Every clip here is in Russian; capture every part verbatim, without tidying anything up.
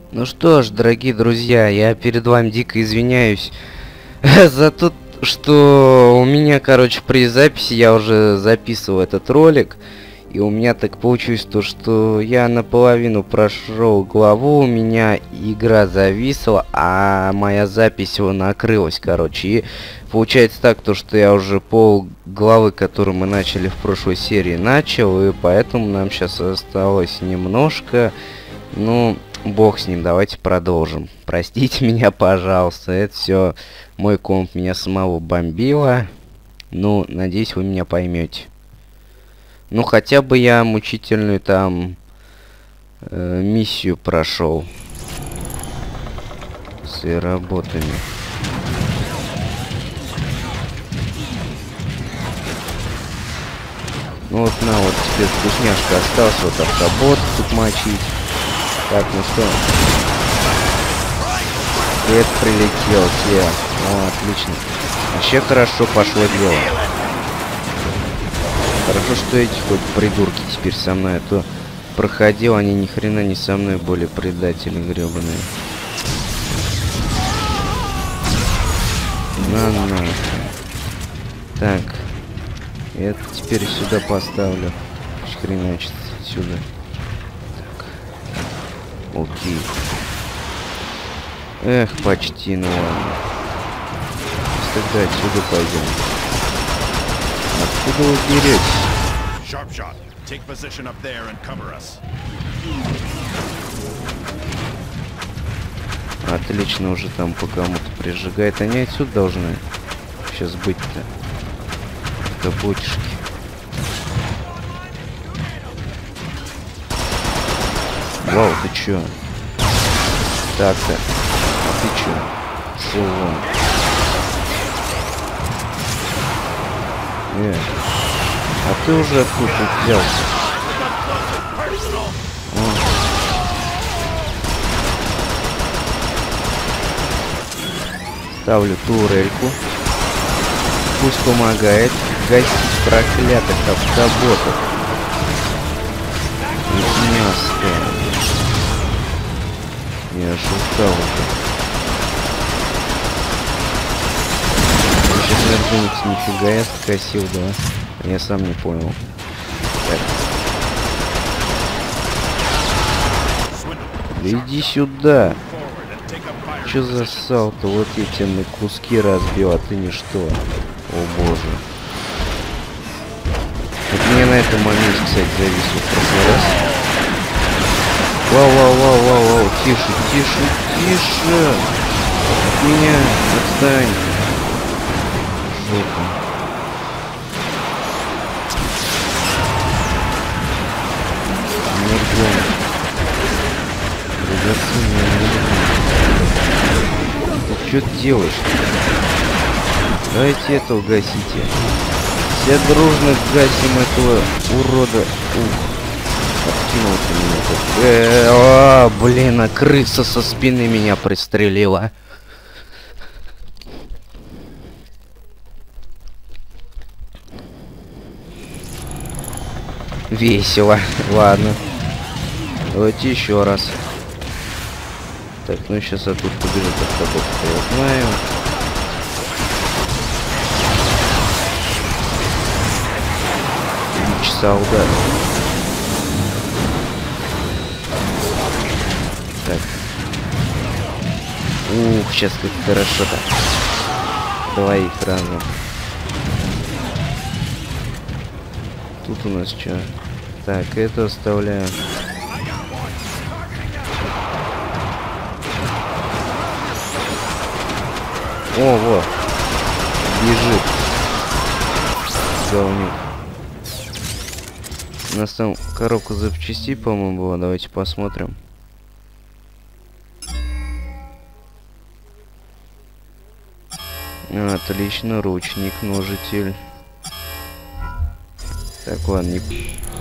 Ну что ж, дорогие друзья, я перед вами дико извиняюсь за то, что у меня, короче, при записи я уже записывал этот ролик, и у меня так получилось то, что я наполовину прошел главу, у меня игра зависла, а моя запись его накрылась, короче. И получается так, то, что я уже пол главы, которую мы начали в прошлой серии, начал, и поэтому нам сейчас осталось немножко, ну... Бог с ним, давайте продолжим. Простите меня, пожалуйста. Это все мой комп меня самого бомбило. Ну, надеюсь, вы меня поймете. Ну, хотя бы я мучительную там э, миссию прошел. С работами. Ну вот на, вот теперь вкусняшка осталась. Вот автобот тут мочить. Так, ну что? Свет прилетел, те. О, отлично. Вообще хорошо пошло дело. Хорошо, что эти хоть придурки теперь со мной, а то проходил, они ни хрена не со мной были, предатели гребаные. На-на. Так. Это теперь сюда поставлю. Хреначит сюда. Окей. Эх, почти, ну ладно. Тогда отсюда пойдем. Откуда вы беретесь? Отлично, уже там по кому-то прижигает. Они отсюда должны сейчас быть-то. Капотишки. Вау, ты чё? Так-то. А ты чё? Шел вон. Э. А ты уже откуда взялся? О. Ставлю турельку. Пусть помогает гасить проклятых автоботов. Мяско. Я шутал уже. Сейчас Нерджиникс нифига я скосил, да? Я сам не понял. Так. Да иди сюда. Чё за сал-то? Вот я тебе на куски разбил, а ты ничто. О боже. Вот мне на этом моменте, кстати, зависло в прошлый раз. Вау, вау, вау, вау, вау, тише, тише, тише. От меня отстань. Жопа. Нервно. Ты что делаешь? Давайте этого гасите. Все дружно гасим этого урода. Ух. Откинулся меня тут. Э, о, блин, а крыса со спины меня пристрелила. Весело. Ладно. Давайте еще раз. Так, ну сейчас я тут побежу, как работать, я знаю. Солдат. Так. Ух, сейчас как хорошо-то. Двоих разом. Тут у нас что? Так, это оставляю. О, вот. Бежит. Говнюк. У нас там коробка запчастей, по-моему, была. Давайте посмотрим. Отлично, ручник, ножитель. Так, ладно, не...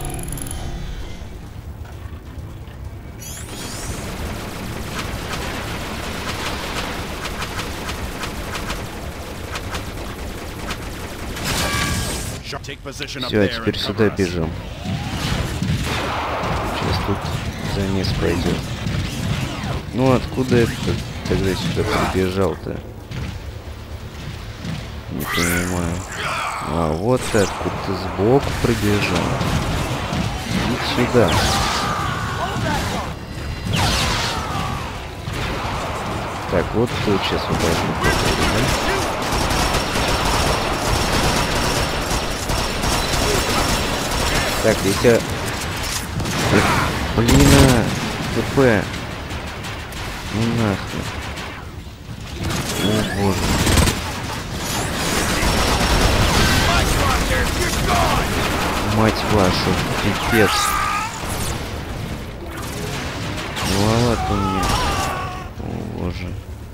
Все, а теперь сюда бежим. Сейчас тут замес пойдет. Ну откуда это тогда сюда прибежал-то? Не понимаю. А вот ты откуда-то сбоку прибежал. Иди сюда. Так, вот тут сейчас вот должен попасть, да? Так, если... Блин, а, ТП. Ну нахуй. О боже. Мать вашу, пипец. Маловато у меня. О боже.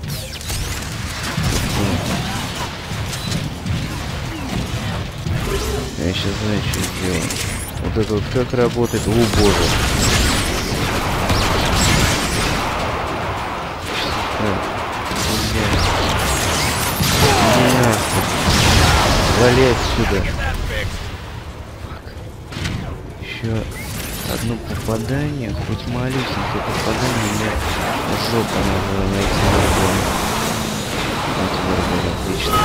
Я сейчас знаю, что сделать. Вот это вот как работает. О боже. Вали отсюда. Еще одно попадание, хоть малюсенькое попадание, мне жопа надо найти нарком. Антиварбор, отлично.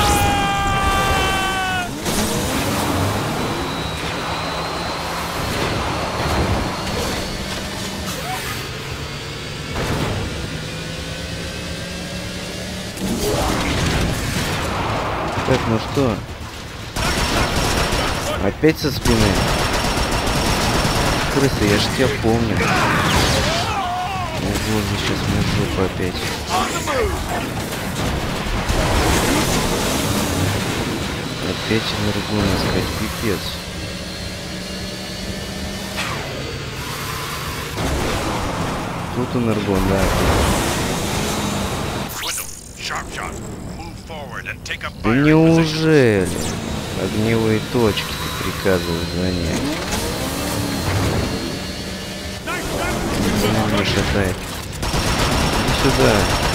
Так, ну что? Опять со спины? Крыса, я ж тебя помню. О боже, сейчас мы жопу опять. Опять энергон искать, пипец. Тут энергон, да. Да неужели? Огневые точки ты приказываешь занять. Не шатает. Иди сюда.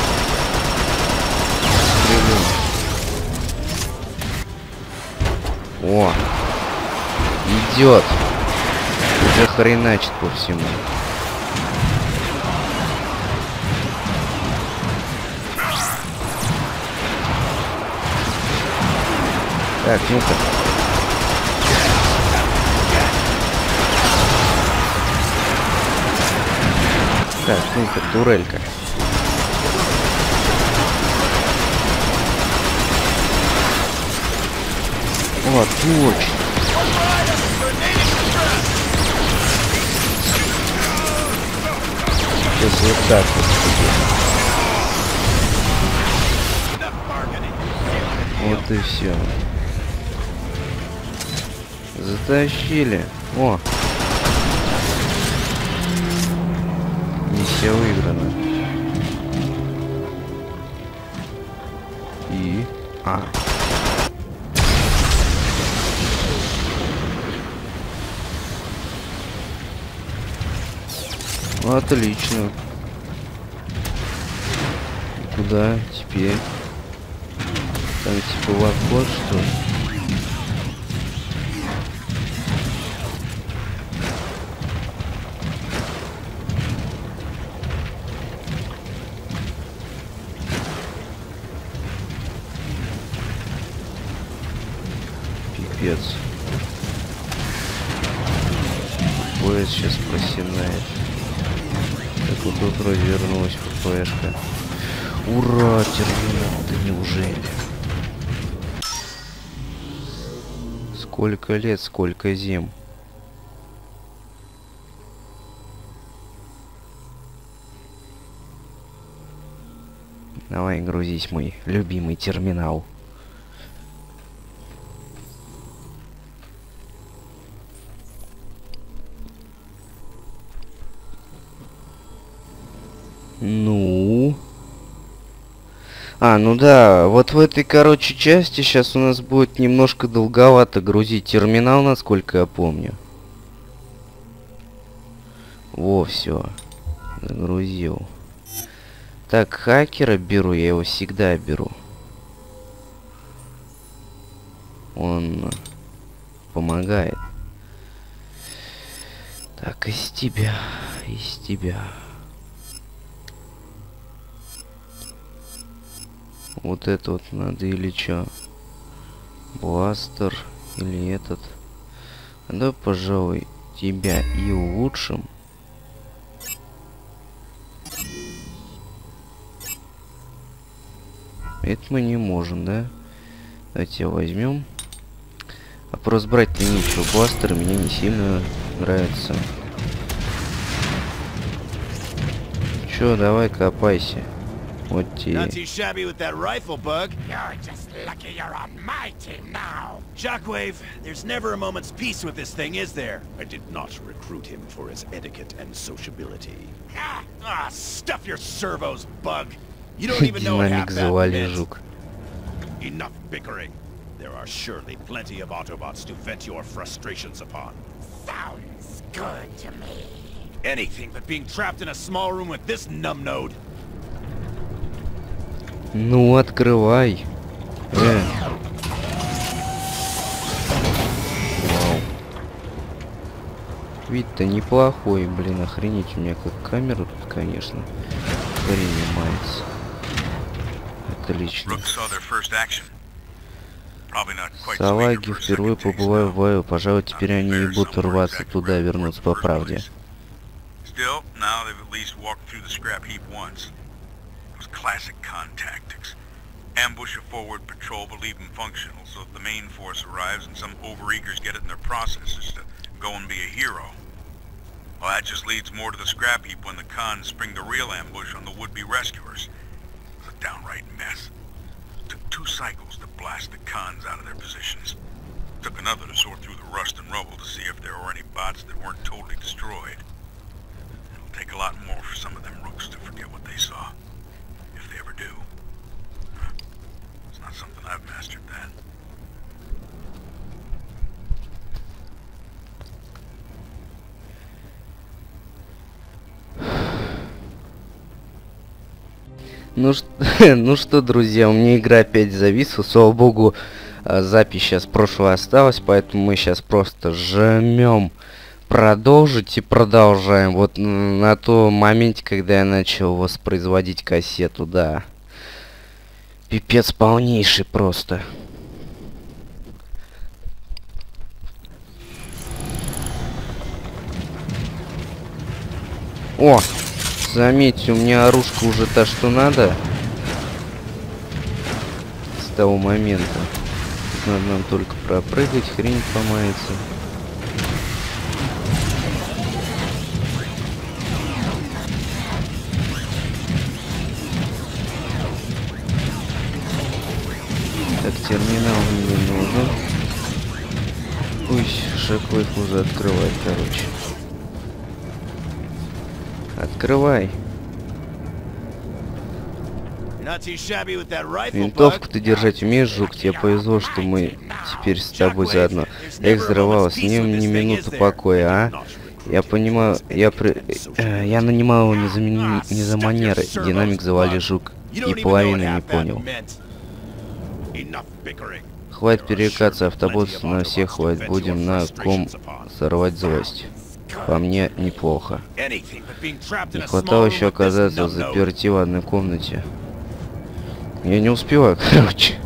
Стрелю. О! Идет. Уже хреначит по всему. Так, ну-ка. Так, ну-ка, турелька. О, точно. Сейчас вот так вот. Вот и все. Затащили. О! Миссия выиграна. И... А. Отлично. И куда теперь? Там типа вход, что ли? Пипец. Поезд сейчас просинает. Так вот тут вроде вернулась ППшка. Ура, терминал, да неужели? Сколько лет, сколько зим. Давай, грузись, мой любимый терминал. Ну... А, ну да, вот в этой, короче, части сейчас у нас будет немножко долговато грузить терминал, насколько я помню. Во, все. Загрузил. Так, хакера беру, я его всегда беру. Он помогает. Так, из тебя, из тебя. вот это вот надо или чё? Бластер или этот? Да, пожалуй, тебя и улучшим. Это мы не можем, да? Давайте возьмем. А просто брать-то нечего. Бластер мне не сильно нравится. Чё, давай копайся. Вот тебе. Shockwave, there's never a moment's peace with this thing, is there? I did not recruit him for his etiquette and sociability. Ah, ah stuff your servos, Bug. You don't even know what Динамик half завали that meant. жук. Enough bickering. There are surely plenty of Autobots to vent your frustrations upon. Sounds good to me. Anything but being trapped in a small room with this numbnode. Ну, открывай. Э. Вау. Вид-то неплохой, блин, охренеть. У меня как камера тут, конечно, принимается. Отлично. Салаги впервые побываю в бою. Пожалуй, теперь они не будут рваться туда, вернуться по правде. Still, now they've at least walked through the scrap heap once. It was classic con tactics. Ambush a forward patrol but leave them functional, so if the main force arrives and some overeagers get it in their processes to go and be a hero. Well, that just leads more to the scrap heap when the cons spring the real ambush on the would-be rescuers. It was a downright mess. It took two cycles to blast the cons out of their positions. It took another to sort through the rust and rubble to see if there were any bots that weren't totally destroyed. Take a lot more for some of them rooks to forget what they saw, if they ever do. Huh. It's not something I've mastered, that. Ну, ш... ну что, друзья, у меня игра опять зависла. Слава богу, запись сейчас прошлого осталась, поэтому мы сейчас просто жмем продолжить и продолжаем. Вот на том моменте, когда я начал воспроизводить кассету, да. Пипец полнейший просто. О, заметьте, у меня оружка уже та, что надо. С того момента. Тут надо нам только пропрыгать, хрень помается. Так, терминал мне нужен. Пусть Шоквейв уже открывать, короче. Открывай. Винтовку ты держать умеешь, Жук? Тебе повезло, что мы теперь с тобой заодно. Эх, взрывалась, не, не минуту покоя, а? Я понимаю, я при... э, я нанимал его не за, не за манеры. Динамик завали, Жук. И половины не понял. Хватит перекаться, автобус на всех хватит. Будем на ком сорвать злость. По мне неплохо. Не хватало еще оказаться в заперти в одной комнате. Я не успеваю, короче.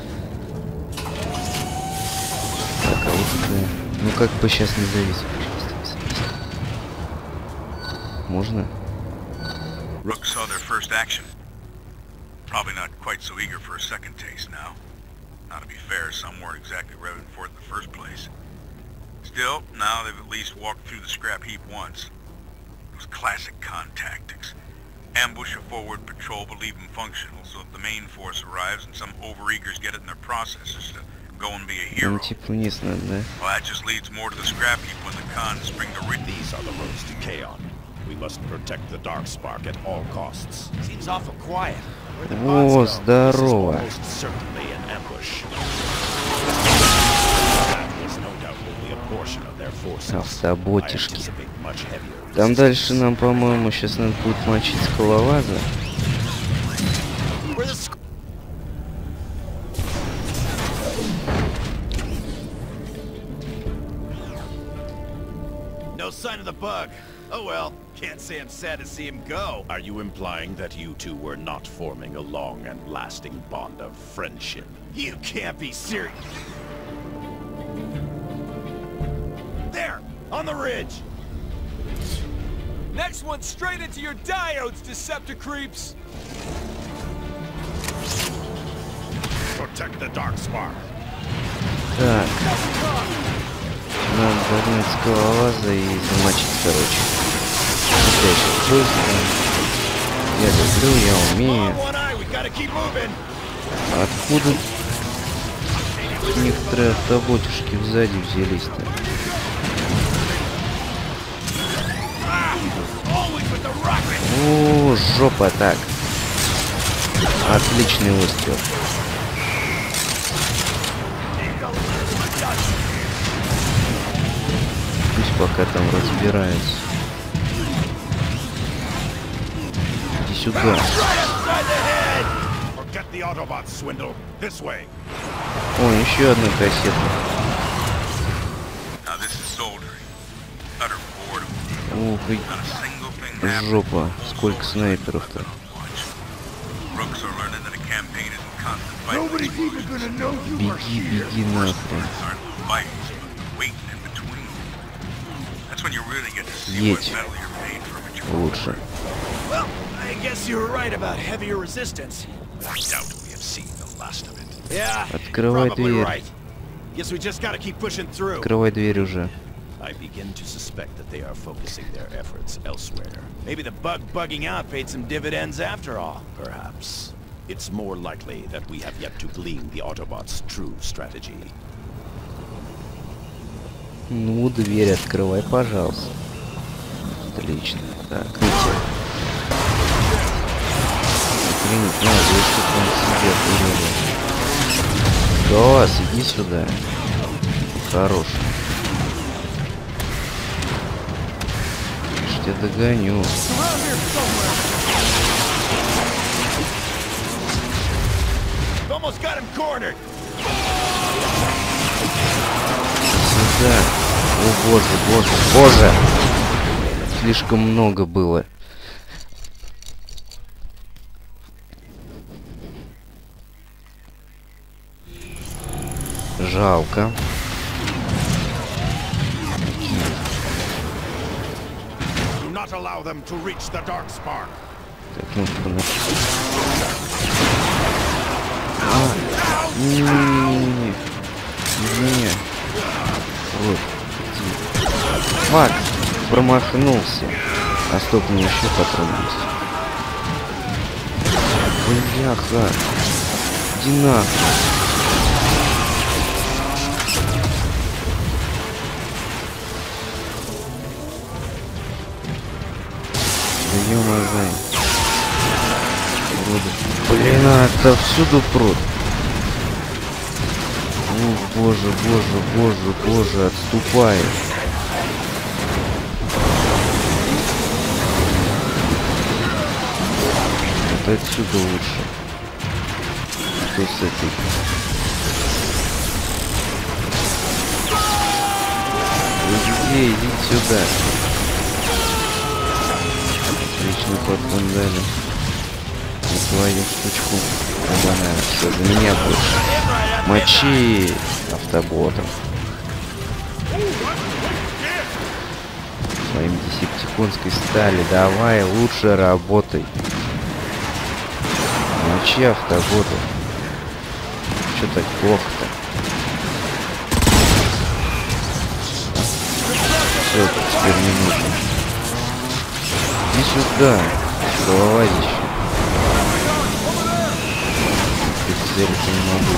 Так, а вот, ну как бы сейчас не завис. Можно? Rook saw their first action. Probably not quite so eager for a second taste now. Now, to be fair, some weren't exactly revving for it in the first place. Still, now they've at least walked through the scrap heap once. It was classic con tactics. Ambush a forward patrol but leave them functional, so if the main force arrives and some overeagers get it in their processes to go and be a hero. Ну, типа вниз надо, да? Well, that just leads more to the scrap heap when the cons spring the rig. These are the roads to Kaon. We must protect the Darkspark at all costs. Seems awful quiet. О, здорово. Certainly an ambush. Автоботишки. Там дальше нам, по-моему, сейчас надо будет мочить скалолаза. No sign of the bug. Oh well, can't say I'm sad to see him go. Are you implying that you two were not forming a long and lasting bond of friendship? You can't be serious. There, on the ridge. Next one straight into your diodes, Decepticreeps! Protect the Darkspark. Так. Надо догнать скалолаза и замочить, короче. Я сейчас быстро. Я люблю, я умею. Откуда некоторые автоботишки сзади взялись-то? О, жопа, так. Отличный выстрел. Пусть пока там разбирается. Иди сюда. О, еще одна кассета. Ух, и... жопа. Сколько снайперов-то. Беги, беги нахрен. Едь. Лучше. Открывай дверь. Открывай дверь уже. I begin to suspect that they are focusing their efforts elsewhere. Maybe the bug bugging out paid some dividends after all, perhaps. It's more likely that we have yet to glean the Autobots' true strategy. Ну, дверь открывай, пожалуйста. Отлично. Так, видите. Охренеть, надо, здесь что-то он сидит, уроды. Газ, иди сюда. Хорош. Я догоню. Сюда. О боже, боже, боже. Слишком много было. Жалко. Allow them to reach the Darkspark. Так, ну что на... А, не-не-не-не-не. Не. Вот. Фак, промахнулся. А стоп, мне еще патрон есть. Бляха. Иди нахуй. Ё-моё. Блин, а это всюду прут. О, боже, боже, боже, боже, отступай. Вот отсюда лучше. Что с этой? Иди, иди сюда. Отличный подхон дали. На свою штучку. Оба-на, все, за меня больше. Мочи автоботом. Своим десептиконской стали. Давай, лучше работай. Мочи автоботом. Че так плохо-то? Все, теперь не нужно. Иди сюда, голова еще. Прицелиться не могу.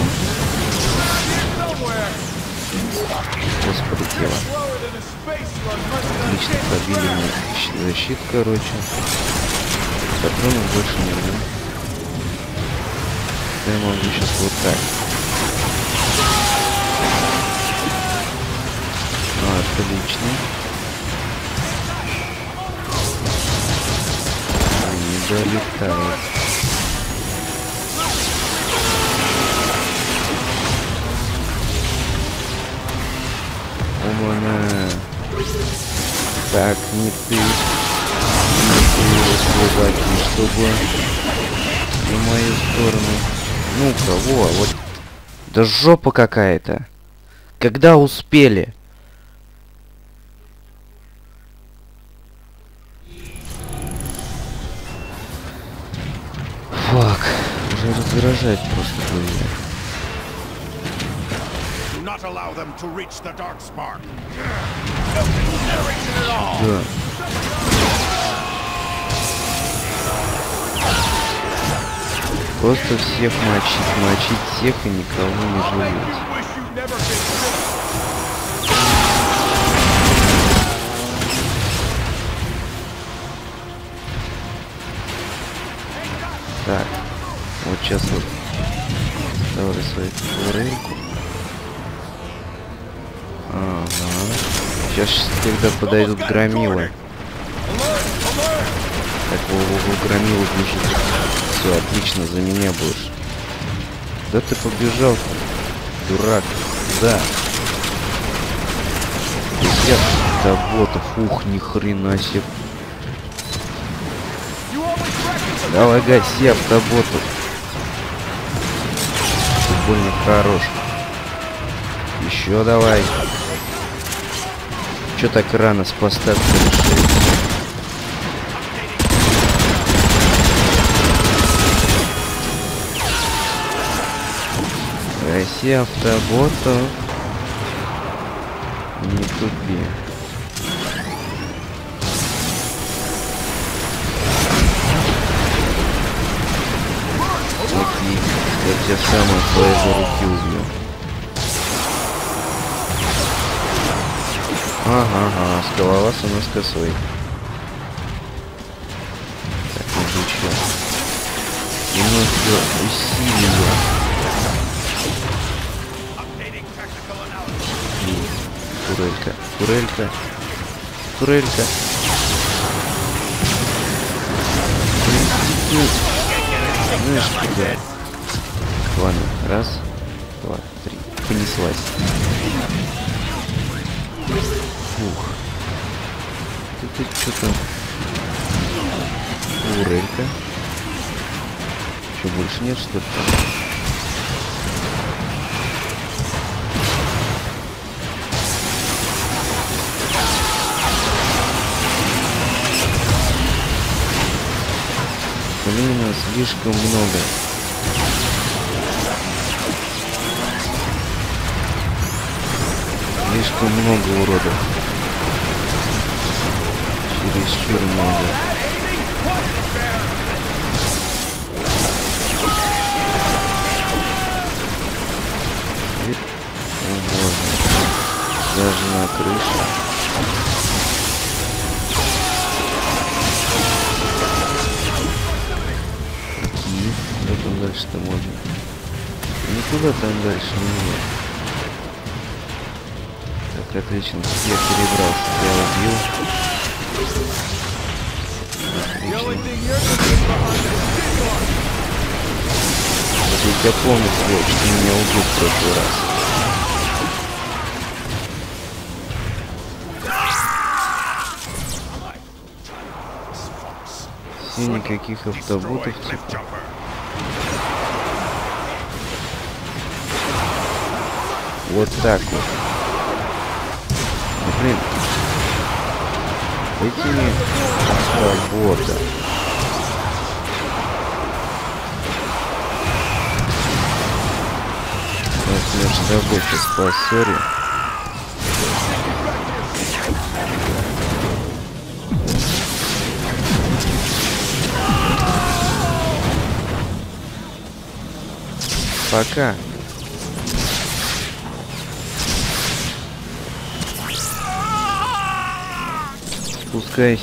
Господи, тело. Отлично, пробили мне защиту, короче. Патронов больше не было. Я могу сейчас вот так. А, отлично. Не долетает. Ома-на. Так, не ты. Не ты, слабаки, чтобы на мою сторону. Ну-ка, во, вот. Да жопа какая-то. Когда успели? Фак, уже раздражает просто друзья. Да. Просто всех мочить, мочить всех и никого не жалеть. Так, вот сейчас вот ставлю свою турельку. Ага. Сейчас, когда подойдут громилы. Так, во, во, во, громилы бежит. Все, отлично, за меня будешь. Да ты побежал, дурак. Да. Десяток таботов. Ух, ни хрена себе. Давай гаси автоботов. Ты больно хорош. Еще давай. Че так рано с поста решили? Гаси автоботов. Не тупи. Я тебя самое своей же руки убью. Ага, ага, скалолаз у нас косой. Так, мужичок. Немножко усилие. И турелька, турелька, турелька. Знаешь, куда? Ладно, раз, два, три. Понеслась. Фух. Тут что-то... Турелька. Что, больше нет, что ли? Блин, слишком много. Слишком много уродов. Чересчур много. О боже. Даже на крыше. И куда там дальше-то можно? Никуда там дальше не можно. Так, отлично, я перебрался, я убил. Отлично. Вот я помню, свой, что ты меня убил в прошлый раз. Все, никаких автоботов типа. Вот так вот. Блин. Эти не работа. Вот я с тобой сейчас поссорю. Пока. Спускайся.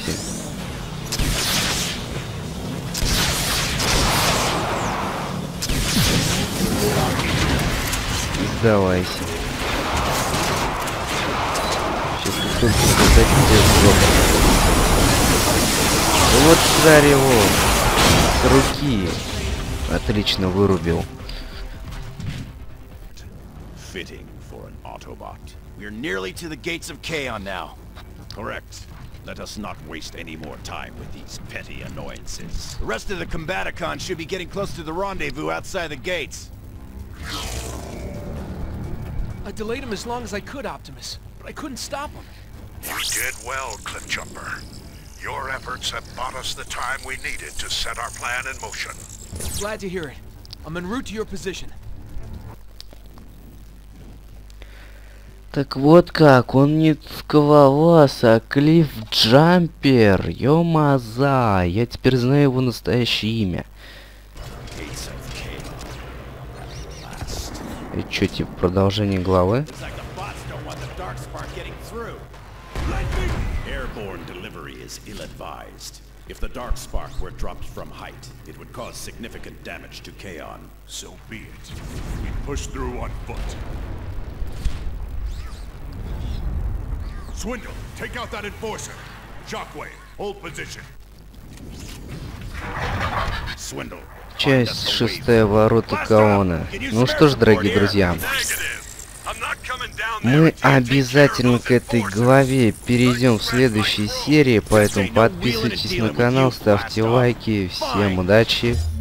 Сдавайся. Сейчас как только сказать, где жопа. Вот жарь его с руки. Отлично вырубил. Fitting for an Autobot. We're nearly to the gates of Kaon now. Correct. Let us not waste any more time with these petty annoyances. The rest of the Combaticons should be getting close to the rendezvous outside the gates. I delayed him as long as I could, Optimus, but I couldn't stop him. You did well, Cliffjumper. Your efforts have bought us the time we needed to set our plan in motion. Glad to hear it. I'm en route to your position. Так вот как, он не скалолаз, а Клиффджампер. Ё-маза, я теперь знаю его настоящее имя. И чё, типа, продолжение главы? Airborne delivery is ill-advised. If the Darkspark were dropped from height, it would cause significant damage to Kaon. So be it. We push through on foot. Swindle, take out that enforcer. Shockwave, hold position. Swindle. Часть шестая, ворота Каона. Ну что ж, дорогие друзья, мы обязательно к этой главе перейдем в следующей серии, поэтому подписывайтесь на канал, ставьте лайки. Всем удачи!